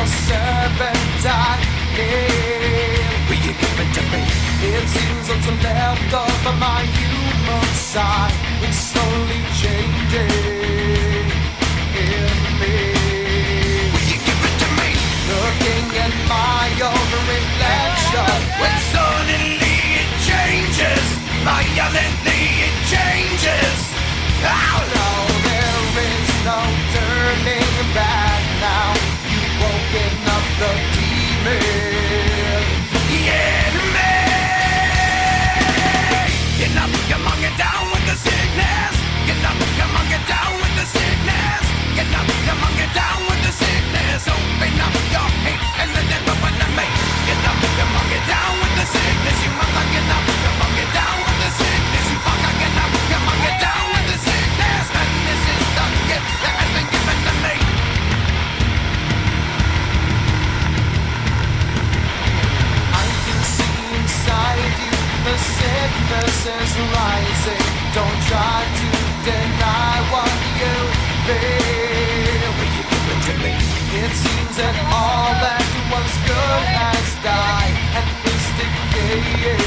serpentine. Will you give it to me? It seems what's left of my human side is slowly changing in me. Will you give it to me? Looking at my own reflection, when suddenly it changes, violently it changes. Oh no, there is no turning back now. You've woken up the demon in me. Get up, come on, get down with the sickness. Get up, come on, get down with the sickness. Get up, come on, get down with the sickness. Open up your hate and let it open to me. Get up, come on, get down with the sickness. You mother, get up, come on, get down with the sickness. You fucker, get up, come on, get down with the sickness. And this is the gift that has been given to me. I can see inside you the sickness is rising. Don't try to deny what you feel. Will you give it to me? It seems that all that was good has died and is decaying.